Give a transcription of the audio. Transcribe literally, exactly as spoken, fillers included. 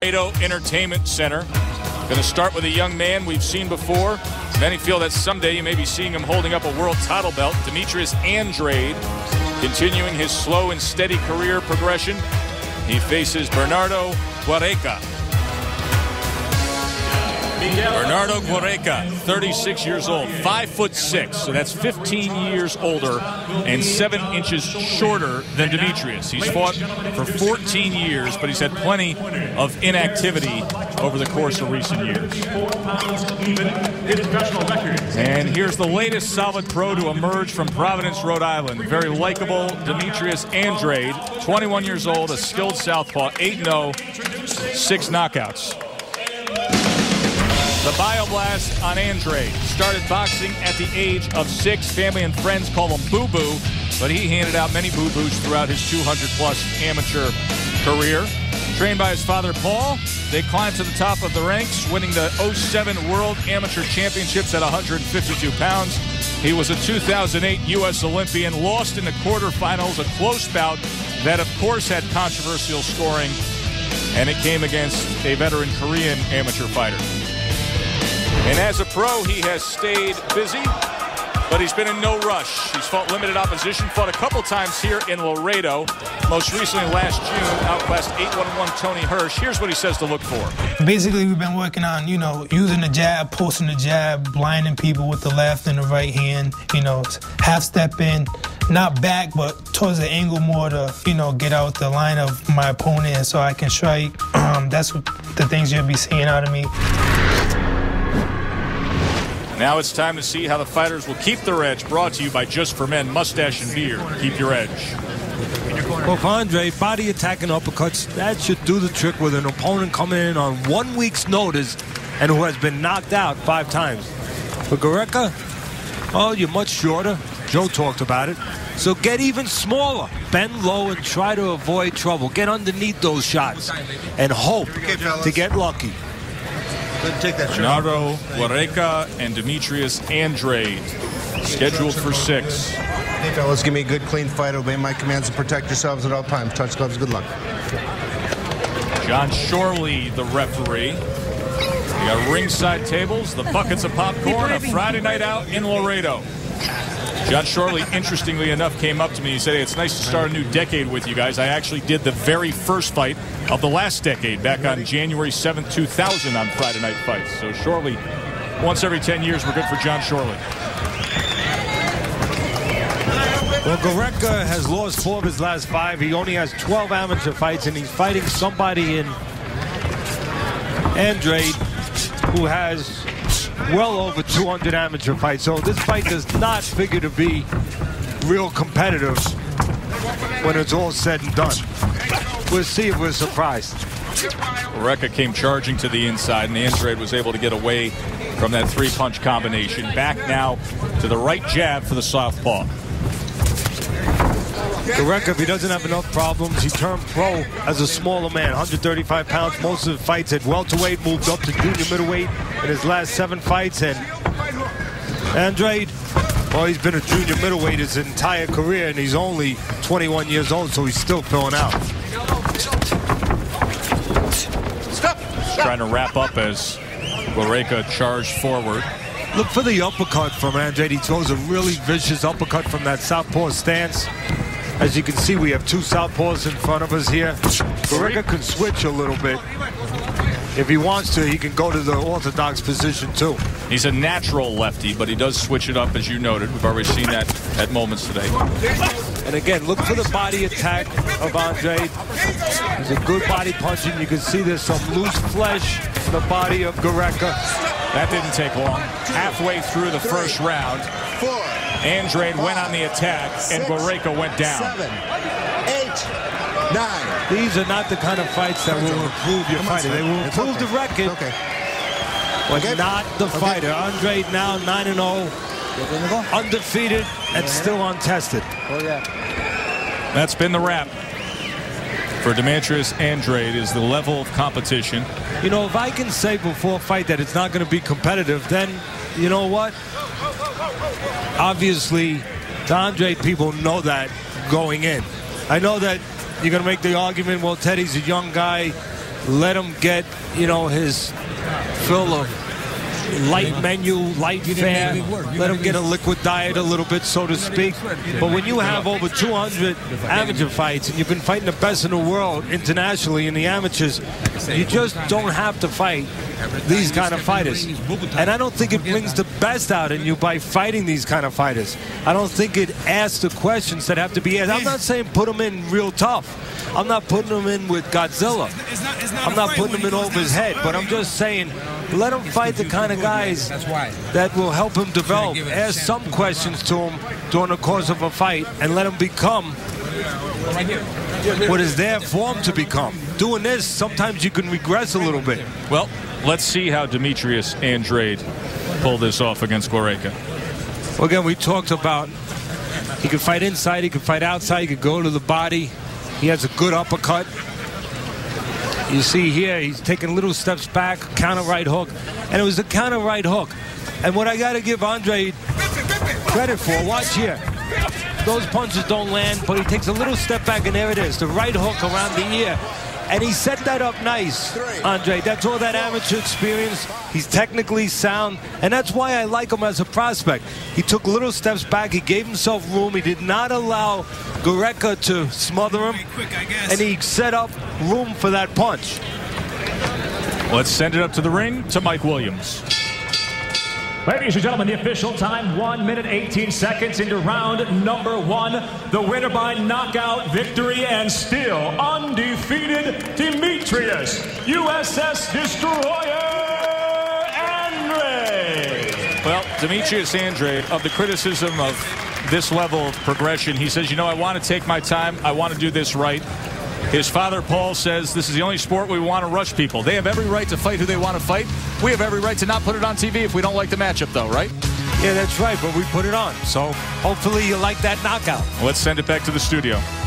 Laredo Entertainment Center. Going to start with a young man we've seen before. Many feel that someday you may be seeing him holding up a world title belt. Demetrius Andrade, continuing his slow and steady career progression. He faces Bernardo Guareca. Bernardo Guareca, thirty-six years old, five foot six, so that's fifteen years older and seven inches shorter than Demetrius. He's fought for fourteen years, but he's had plenty of inactivity over the course of recent years. And here's the latest solid pro to emerge from Providence, Rhode Island. Very likable Demetrius Andrade, twenty-one years old, a skilled southpaw, eight and oh, six knockouts. The Bioblast on Andrade. Started boxing at the age of six. Family and friends call him Boo Boo, but he handed out many Boo Boos throughout his two hundred plus amateur career. Trained by his father, Paul, they climbed to the top of the ranks, winning the oh seven World Amateur Championships at one hundred fifty-two pounds. He was a two thousand eight U S Olympian, lost in the quarterfinals, a close bout that, of course, had controversial scoring, and it came against a veteran Korean amateur fighter. And as a pro, he has stayed busy, but he's been in no rush. He's fought limited opposition, fought a couple times here in Laredo. Most recently last June, outclassed eight one one Tony Hirsch. Here's what he says to look for. Basically, we've been working on, you know, using the jab, posting the jab, blinding people with the left and the right hand, you know, half step in, not back, but towards the angle more to, you know, get out the line of my opponent so I can strike. Um, that's what the things you'll be seeing out of me. Now it's time to see how the fighters will keep their edge. Brought to you by Just for Men, Mustache and Beard. Keep your edge. Well, for Andre, body attack and uppercuts, that should do the trick with an opponent coming in on one week's notice and who has been knocked out five times. For Guareca, oh, you're much shorter. Joe talked about it. So get even smaller. Bend low and try to avoid trouble. Get underneath those shots and hope to get lucky. Take that Bernardo Guareca and Demetrius Andrade, scheduled for six. Hey, fellas, give me a good, clean fight. Obey my commands and protect yourselves at all times. Touch gloves, good luck. John Shorley, the referee. We got ringside tables, the buckets of popcorn, a Friday night out in Laredo. John Shorley, interestingly enough, came up to me. He said, hey, it's nice to start a new decade with you guys. I actually did the very first fight of the last decade back on January seventh, two thousand on Friday Night Fights. So Shorley, once every ten years, we're good for John Shorley. Well, Guareca has lost four of his last five. He only has twelve amateur fights, and he's fighting somebody in Andrade who has well over two hundred amateur fights. So this fight does not figure to be real competitive when it's all said and done. We'll see if we're surprised. Guareca came charging to the inside, and Andrade was able to get away from that three-punch combination. Back now to the right jab for the southpaw. Guareca, if he doesn't have enough problems, he turned pro as a smaller man, one hundred thirty-five pounds. Most of the fights at welterweight, moved up to junior middleweight in his last seven fights. And Andrade, well, he's been a junior middleweight his entire career, and he's only twenty-one years old, so he's still filling out. Stop. Trying to wrap up as Guareca charged forward. Look for the uppercut from Andrade. He throws a really vicious uppercut from that southpaw stance. As you can see, we have two southpaws in front of us here. Guareca can switch a little bit. If he wants to, he can go to the orthodox position too. He's a natural lefty, but he does switch it up, as you noted. We've already seen that at moments today. And again, look for the body attack of Andrade. He's a good body punching. You can see there's some loose flesh in the body of Guareca. That didn't take long. Halfway through the first round, Andrade went on the attack, and Guareca went down. Seven, eight, nine. These are not the kind of fights that will improve your fighter. They will improve the record, Okay. but Okay. not the Okay. fighter. Andrade now nine and oh, undefeated and still untested. That's been the wrap for Demetrius Andrade. Is the level of competition. You know, if I can say before a fight that it's not going to be competitive, then you know what? Obviously, the Andrade people know that going in. I know that you're going to make the argument, well, Teddy's a young guy. let him get, you know, his fill of light menu, light fare, let him get a liquid diet a little bit, so to speak. But when you have over two hundred amateur fights and you've been fighting the best in the world internationally in the amateurs, you just don't have to fight these kind of fighters. And I don't think it brings the best out in you by fighting these kind of fighters. I don't think it asks the questions that have to be asked. I'm not saying put them in real tough. I'm not putting them in with Godzilla. I'm not putting them in over his head, but I'm just saying let him fight the kind of guys that will help him develop. Ask some questions to him during the course of a fight and let him become what is there for him to become. Doing this, sometimes you can regress a little bit. Well, let's see how Demetrius Andrade pulled this off against Goretzka. Well, again, we talked about he could fight inside, he could fight outside, he could go to the body. He has a good uppercut. You see here, he's taking little steps back, counter right hook, and it was a counter right hook. And what I got to give Andre credit for, watch here. Those punches don't land, but he takes a little step back, and there it is, the right hook around the ear. And he set that up nice, Andre. That's all that amateur experience. He's technically sound, and that's why I like him as a prospect. He took little steps back. He gave himself room. He did not allow Goretzka to smother him, and he set up room for that punch. Let's send it up to the ring to Mike Williams. Ladies and gentlemen, the official time, one minute, eighteen seconds into round number one. The winner by knockout victory and still undefeated, Demetrius U S S Destroyer Andrade. Well, Demetrius Andrade, of the criticism of this level of progression, he says, you know, I want to take my time. I want to do this right. His father, Paul, says this is the only sport we want to rush people. They have every right to fight who they want to fight. We have every right to not put it on T V if we don't like the matchup, though, right? Yeah, that's right, but we put it on. So hopefully you like that knockout. Let's send it back to the studio.